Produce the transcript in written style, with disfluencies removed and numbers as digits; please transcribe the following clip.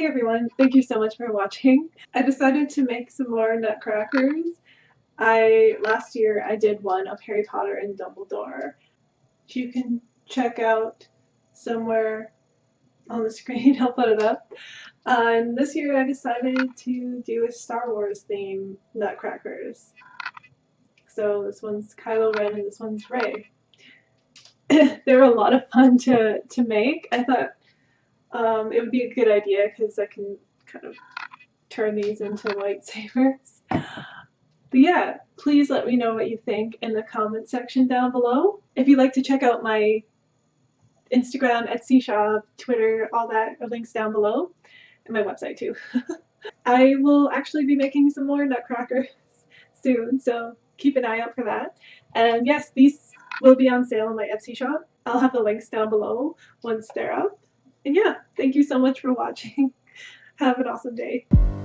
everyone, thank you so much for watching. I decided to make some more nutcrackers. Last year I did one of Harry Potter and Dumbledore. You can check out somewhere on the screen, I'll put it up. And this year I decided to do a Star Wars theme nutcrackers. So this one's Kylo Ren and this one's Rey. They were a lot of fun to make. I thought it would be a good idea because I can kind of turn these into lightsabers. But yeah, please let me know what you think in the comment section down below. If you'd like to check out my Instagram, Etsy shop, Twitter, all that are links down below, and my website too. I will actually be making some more nutcrackers soon, so keep an eye out for that. And yes, these will be on sale in my Etsy shop. I'll have the links down below once they're up. And yeah, thank you so much for watching. Have an awesome day.